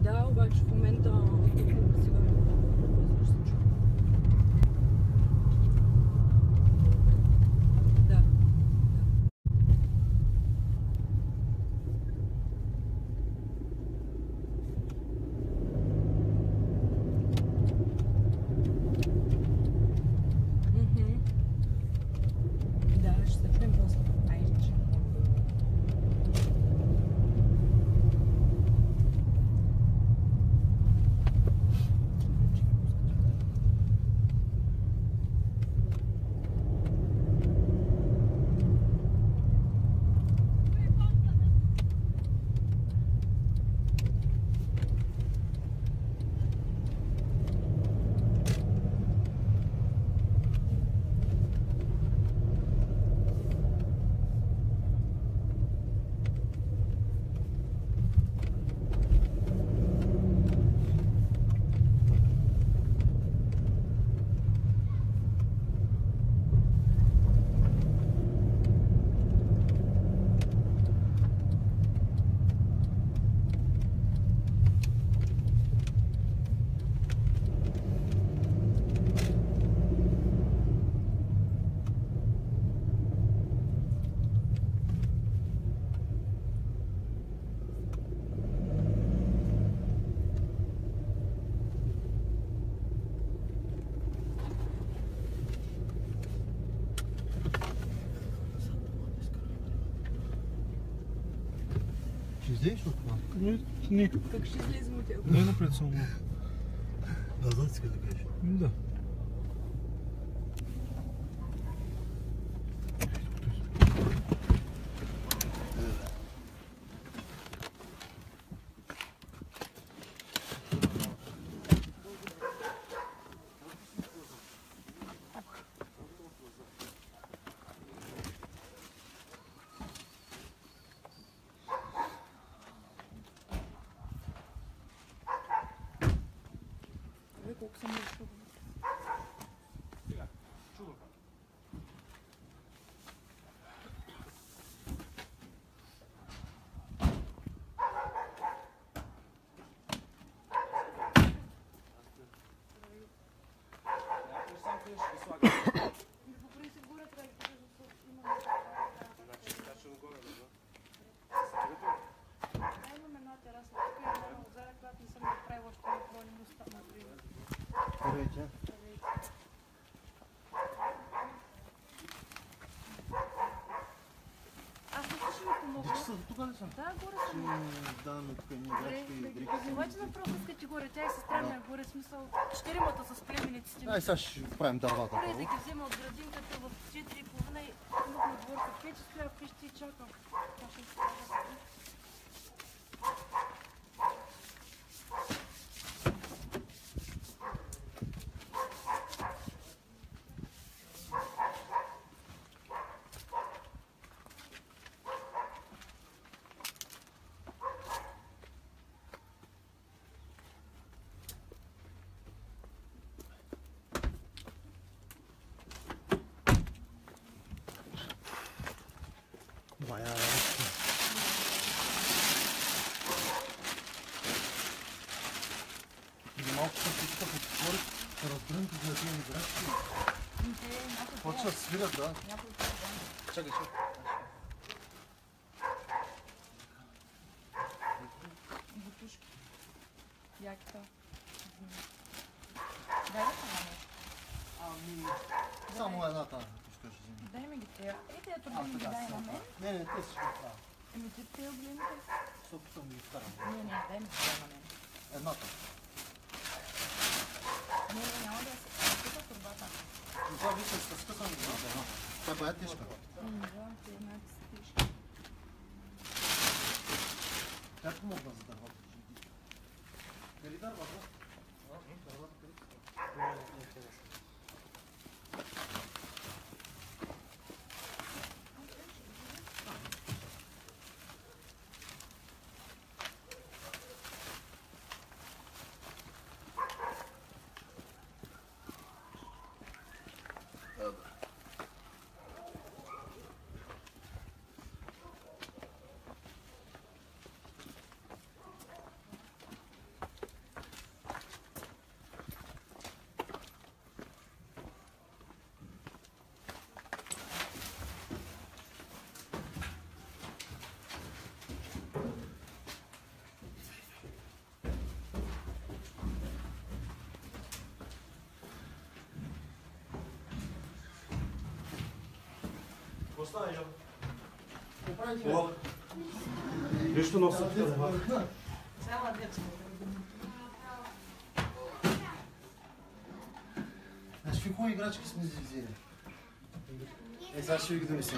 Да, обаче в момента сега да. Да, ще се чуем после. Айде, че. Ще излезеш от това? Не. Как ще излезем от тях? Не напред само. Назад иска да кажеш. Да. Колко съм решила. Здравейте. Аз не ще ми помогна. Дечи са тук ли са? Да, горе Ще съм. даваме тук едни играчки и дрехи. Обаче въпрос искат ти горе, тя и сестра ми е горе, смисъл. Четиримата с племениците. Ай, сега ще правим дървата Добре, да първо. ги взема от градинката в 4:30 и имахме дворка в 5 часа, вкъщи и чакам. Това ще се прави. Бая работа. Малко съм тук подтвори, раздрънки за тези играчки. Почва да свират, да. Чакай, чакай. Бутушки. Яката. Дай да помогнеш. Ами, само едната пушка ще взема. Дай ми ги тея. Ето ето да ми ги дай на мен. Не, те си ще правя. Еми ти тея големите. Защото съм ги вкарам. Не, дай ми тея на мен. Едната. Не, няма да се къса турбата. Но това вижте с късам ги за една. Това е бая тежка. Да, те едната си тежки. Тя помогна за дървата. Дали дървата? Дървата къде са? Поставя я. О, Нищо носи. Цяла детска. Значи в какво играчки сме взели? Сега ще ви ги донесем.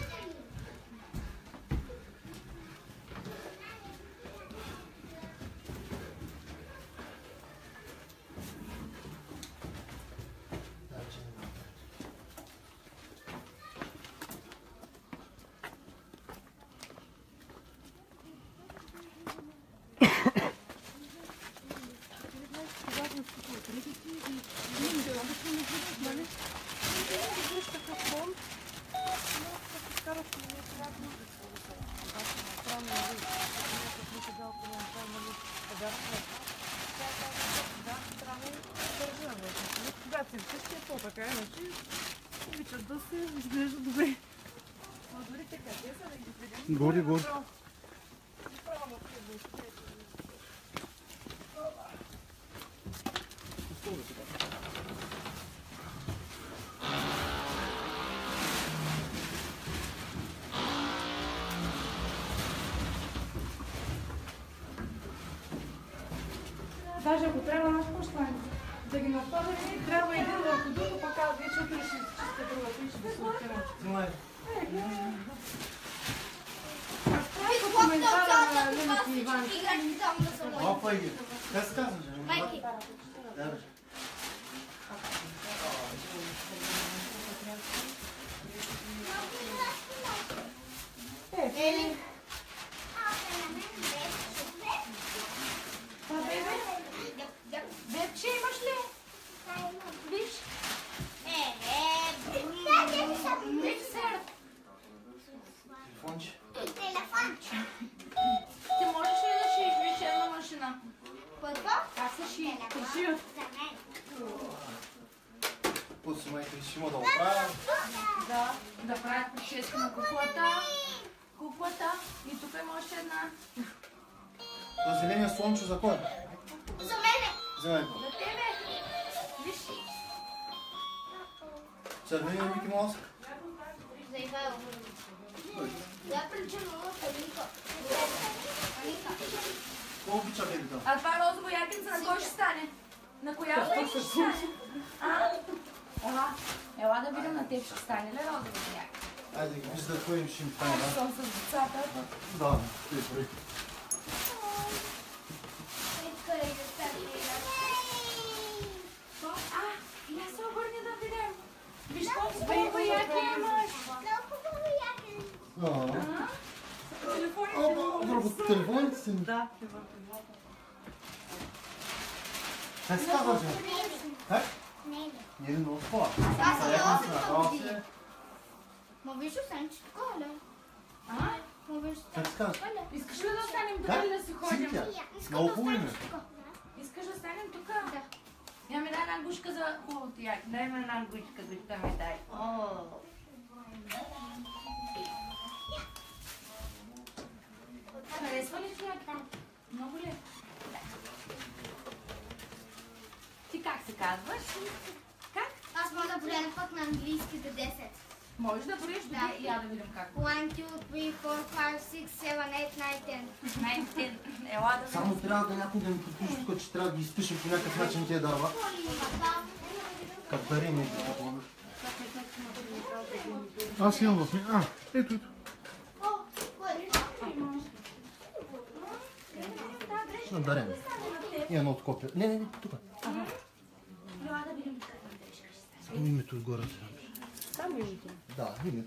Когато си вкъщи е по-така, иначе обичат да се изглежда добре. Но дори така, те са да ги видим. Горе, горе. Даже ако трябва наш пощане да ги нападаме, трябва един върху друго, пък аз вече утре ще чистя другата и ще да сортирам. Снимай. Аз правя коментара на Лената и Иван. Опа ги. Как се казваш? Майки. Да, бе. Ели. Бебче имаш ли? Виж. Телефонче. Ти можеш ли да шиеш вечерна машина? Какво? Как се шие? Шият. После майка ще има да оправя. Да правят прическа на куклата. И тук има още една. Да зеления слончо за кой? За мене. За мен. За тебе. Виж. Червения Мики Маус. За Ивайло. Я приличам много Аника. Кой обича бебита? А това розово якенце на кой ще стане? На коя ще стане? Ела да видим на теб ще стане ли розово якенце? Айде ги вижда кой им ще им стане. Аз съм с децата. Да, ти прави. Я се обърни да видим. Виж колко бейба яки имаш. Върху телефоните си? Да. Как се казва, че? Как? Не е много хора. Аз съм Направо осем си. години. Ма виж, освен, че такова, ле. Ма виж, Как се казва? Искаш ли да останем тук Как? или да си ходим? Синтия. искам Много да хубаво останеш име. тук. Искаш да останем тук? Да. Я ми дай една гушка за хубавото яки. Дай ми една гушка ми дай. Харесва ли ти яки? Много ли? Ти как се казваш? Как? Аз мога да броя пък на английски до 10. Можеш да броиш до Да. 10 и я да видим как. 1, 2, 3, 4, 5, 6, 7, 8, 9, 10. 19. Ела да Само трябва да някой да ми подпише тук, че трябва да ги изпишем по някакъв начин тия дърва. Как дарим и такова. аз имам в мен. Ето. Ще дарем. И едно от копия. Не, тук. Ела да видим как. Само името отгоре. Само името. Да, името.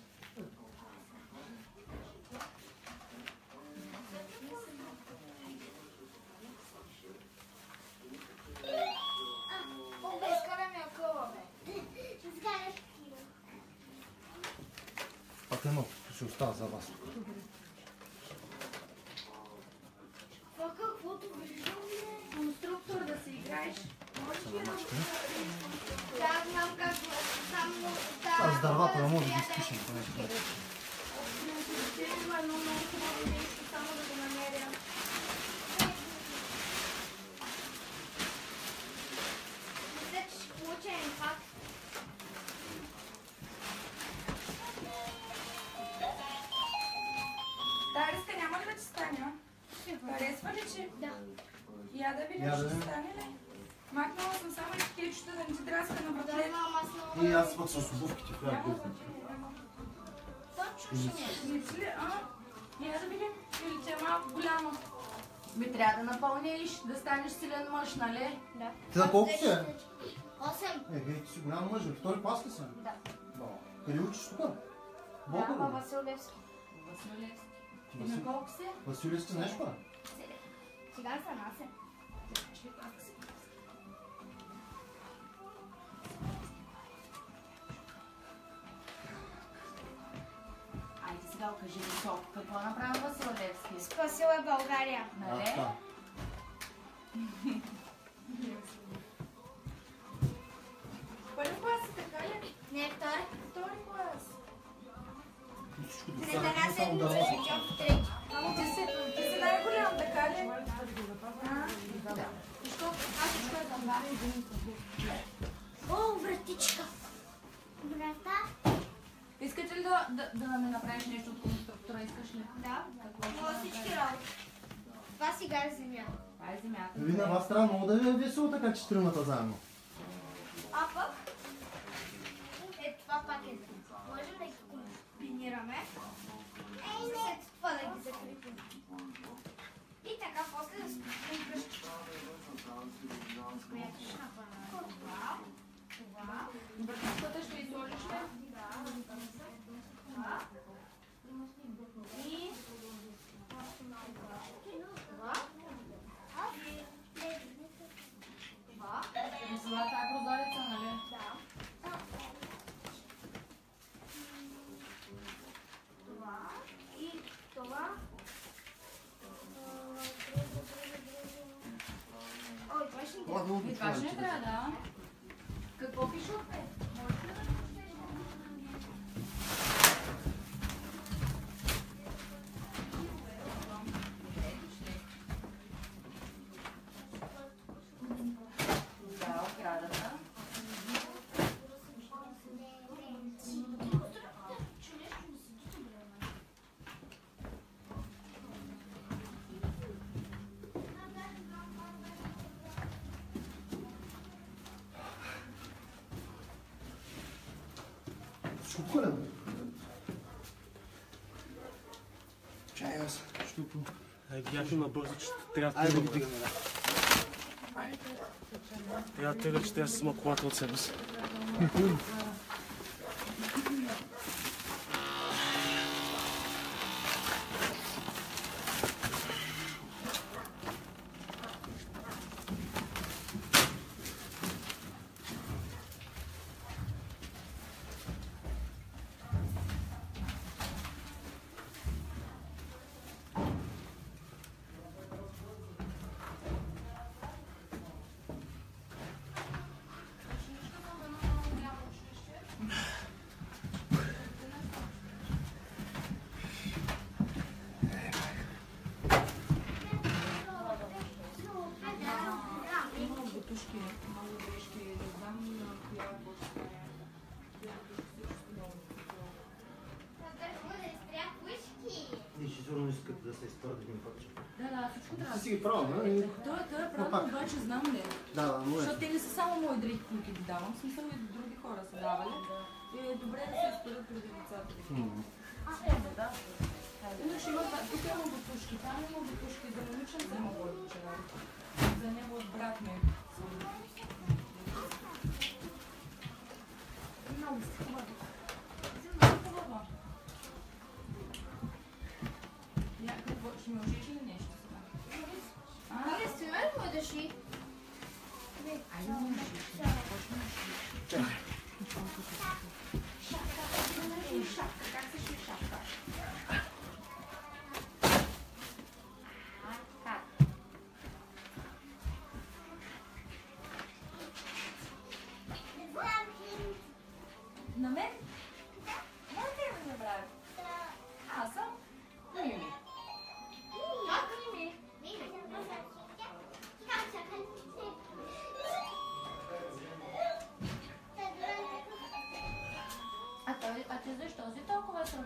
Пак едно ще остава за вас. Каквото виждам е... Конструктор да си играеш. Можеш ли да Да, знам как само да... Аз с дървата не може да ги изпишем по нещо. има едно много хубаво нещо, само да го намеря. Мисля, че ще получа импакт. Я да видя, Я да ще видя. стане ли? Махнала съм само етикетчета да не ти драска на Да, братлет. мама, аз много... И аз пък с обувките в Няма която. значение, няма. Точно ще не. Мисли ли? Я да видим. Или ти е малко голяма. Ми трябва да напълниш, да станеш силен мъж, нали? Да. Ти на колко си? 8. Ти си голям мъж, втори клас ли си? Да. Къде учиш тук? Да, Болко във ли? Васил Левски. Василевски. И на колко си? Василевски знаеш па? Сега са насе. Айде сега кажи високо. Какво направи Василевски? Спасил е България. Нали? Първи клас е така ли? Не, втори. Втори клас. Всичко След достатъчно, една само да седмица носи. ще в трети. Ама ти си най-голям, така ли? Да. Всичко е към вас. О, вратичка. Врата? Искате ли да ми направиш нещо от конструктора? Искаш ли? Да. Какво ще Мога направиш? всички работи. Това сега е земя. Това е земята. Вие на вас трябва много да ви е весело така, че тримата заедно. А пък, това пак е. Можем да ги комбинираме. И след това да ги закрепим. И така, после да спустим кръщичка. С която ще направим това. Това. Вратичката ще изложиш ли? Това. И това. Това. Мисля, това е прозореца, нали? Да. Това и това. Ой, това ще ни трябва. И това ще не трябва, да. Какво пише отпред? Можете ли да прочетеш? Да, оградата. Всичко колено. Чай аз. Щупо. Бяхме набързо, че трябва Айде да да го дигаме. Трябва да тега, че трябва да си сма колата от себе си. Има бутушки, много грешки, не знам на коя почта е. И ще сигурно искате да се изпърдим един път. Да, всичко трябва. Ти си ги правил, нали? Той е Но пак. правилно, обаче знам ли. Да, но е. Защото те не са само мои дрехи, които ги давам, в смисъл и други хора са давали. И е добре да се изпълнят преди децата. Да. Иначе има това, тук има бутушки, там има бутушки, за момичен за мога вчера. За него от брат ми. Много си хубаво. Много хубаво. Какво, ще ми учиш ли нещо сега? Ние сме ли младежи? Айде да ми учиш. Какво ще ми учиш? Шапка, как се ши шапка? На мен? Може ли да ме направи? Аз съм Мими. Как ми? А ти защо си толкова се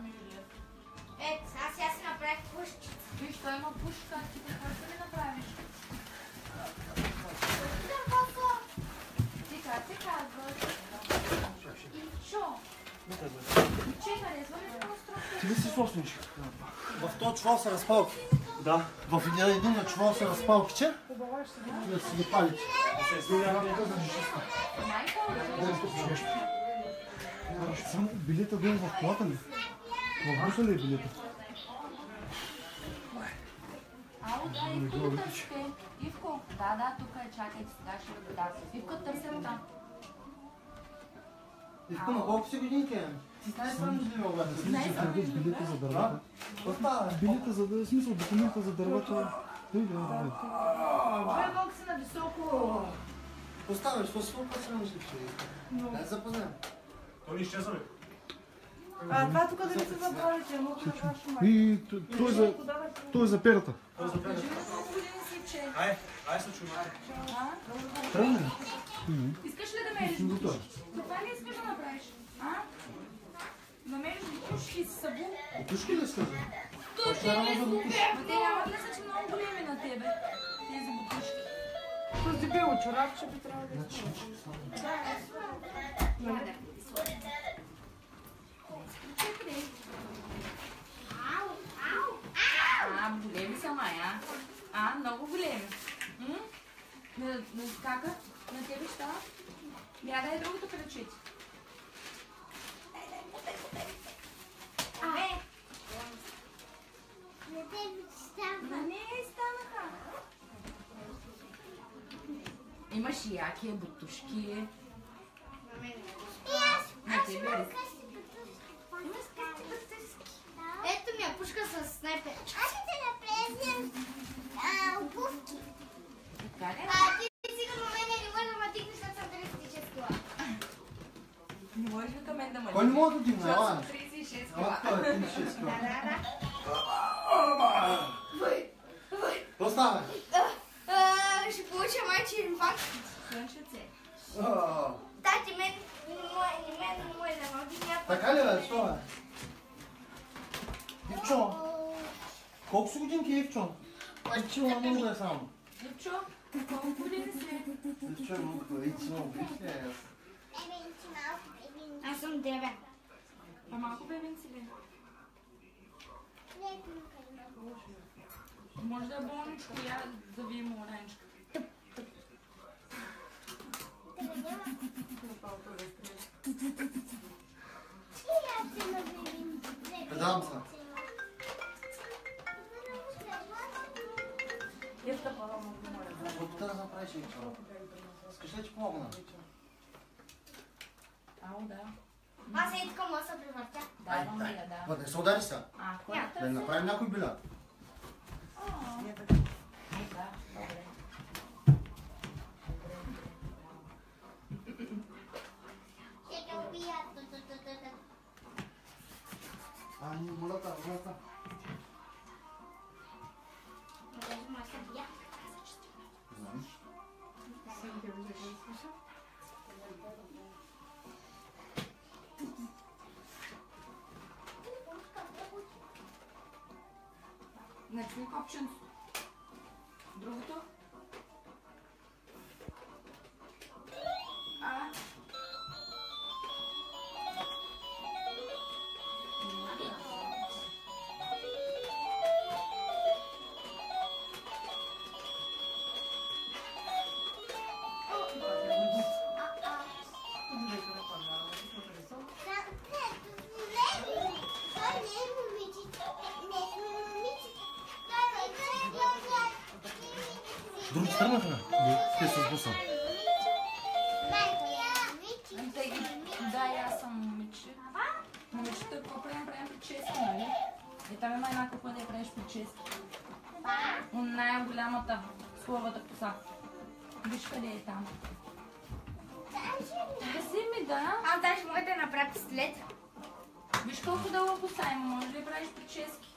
тебе. Че, харесва ли това строго? Ти ли си собственичка? В този чувал са разпалки. Да. В един на чувал са разпалкиче. Хубава ще се Да си ги палите. Се извинявам. Само билета долу в колата ли? В буса ли е билета? Ало, да, Ивко да търсите. Ивко. Да, тук е, чакайте сега, ще го дам. Ивко, търсим там. Ивко, на колко си годинки е? Ти знаеш срамежливо, бе. Знаеш, Билета за дървата. Билета за дървата, смисъл документа за дървата. Две малко си на високо. Поставяш, какво си колко срамежлив? Дай запознаем. Той ли изчезва ли? Това тук да не се забравите, мога да кажа май. И той е за перата. Кажи ми колко години си, че. Ай се чуй. Тръгне ли? Искаш ли да мериш бутушки? Това ли искаш да направиш? Да мериш бутушки с сабу? Бутушки ли искаш? Ма те нямат ли са, че много големи на тебе? Тези бутушки. Този бело чорапче би трябвало да е. Няма да Големи са, Майя. Много големи. Кака? На тебе ще? Дай е другото кръчете. На нея станаха. Имаш и якия, бутушки. На тебе ли? Ето ми е пушка с снайпер. Аз ще те направя обувки. Така ли? Ти сигурно мене не може да ме дигнеш, защото съм 36 кила. Не можеш ли към мен да ме Кой не може да дигне? Защото Ела? съм 36 Ела, кила. той е 36 кила. Да. Какво става? Ще получа майчин инфаркт. Слънчице. Тати, мен не може да ме дигне. Така ли бе? Що бе? Ивчо, колко си годинки е Ивчо? Ивчо, много да е само. Ивчо, колко години си? Ивчо е много, Ивчо, виж ли е? Аз съм 9. Малко бебенци ли? Може да е болничко, я да ви има ораничка. Предавам се. Опита да направиш Ивчо. Искаш ли ти помогна? Ало, да. Аз е така мога да се превъртя. Да, имам ли я, да. Не се удари сега. Кой е? Да направим някой биля. Да, добре. Ще те убия. Ни молята, молята. Може да се бия. Знам. Не чуй копченцо. Другото? Други тръгнаха ли? Те с буса. Да, и аз съм момиче. Момичето, какво правим прически, нали? Там има една купа да я правиш прически. Най-голямата словата коса. Виж къде е там. Гаси ми, да. Аз даже мога да направя пистолет. Виж колко дълга коса има, може ли да правиш прически?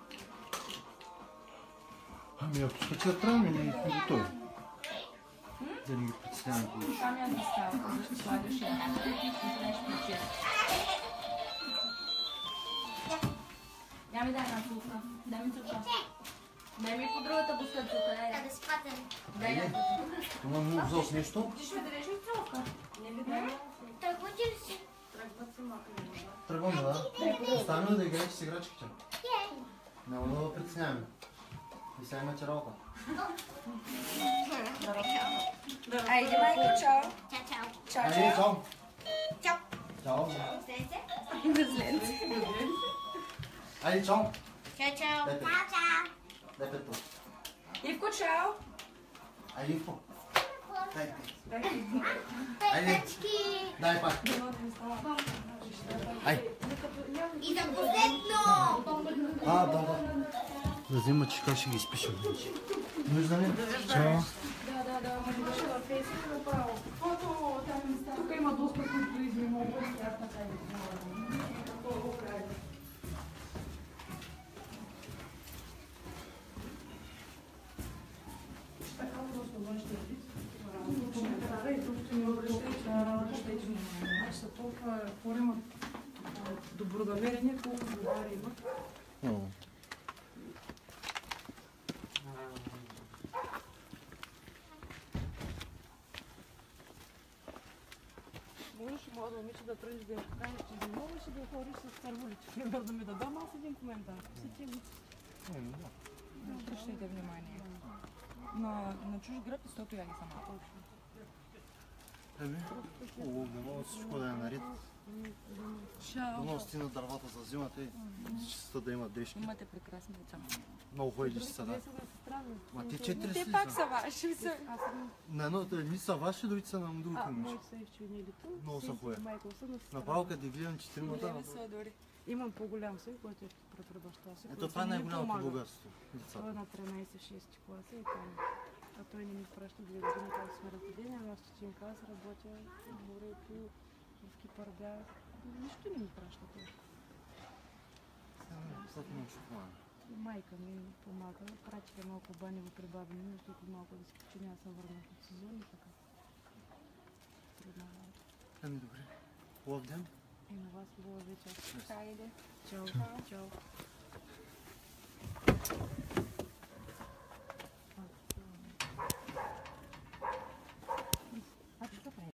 Ако искате да правим или той? Да ни ги представим повече. Там я застава, да ще слагаш я. Да правиш прически. Я ми дай една цука. Дай ми цука. Дай ми по другата буска цука. Дай. Да си патен. Дай я. Това му взел с нещо? Ти ще ме дадеш ли цука? Не ли дай? Той ходи ли си? Тръгват се мака. тръгваме, да? Оставаме да играете с играчките. Няма да притесняваме. И сега имате работа. Айде, майко, чао. Чао, чао. Чао, Айде, чао. чао! Чао. Чао! Слезте. Айде, чао! Чао, чао. Дай пет. Чао, чао. Дай петто. Ивко, чао. Айде, Ивко. Дай. Айде. Петъчки. Дай пак. Ай. И за последно. Да. Да взема чека, ще ги изпишем. Виждаме? Чао. Тук има доста, които измимогат. Аз така и измогат. Така просто външния вид. Коментара и просто не обръщайте на работа. Значи са толкова хора имат добронамерение, колко добари имат. Можеш младо момиче да тръгнеш да я поканиш, че не можеш да ходиш с цървулите. Пример да ми дадам аз един коментар. Обръщайте внимание. На чуж гръб, защото я ги сама. Дано всичко да е наред. Дано стигнат дървата за зимата и чиста да има дрежки. Имате прекрасни деца. Много хубави са, да. Ма те 4 Те си пак са. са ваши. На едното едни са ваши, другите са на друго момиче. Моите са изчинилито. Много са хубави. Майкъл са на сестра. Направо къде гледам четиримата. Големи са дори. Имам по-голям син, който е при баща си. Ето който това е не ми най-голямото помага. богатство. Той Децата. е на 13-6 класа и той а той не ми праща 2 години, как сме разделени, ами аз стотинка, аз работя в морето, в Кипърда. Нищо не ми праща той. Децата му ще помага. Майка ми помага, пратиха малко банево при баби ми, защото малко да се починя, аз съм върнах от сезон и така. Трудна работа. Ами добре. Хубав ден. И на вас хубава вечер. Хайде. Чао. Чао.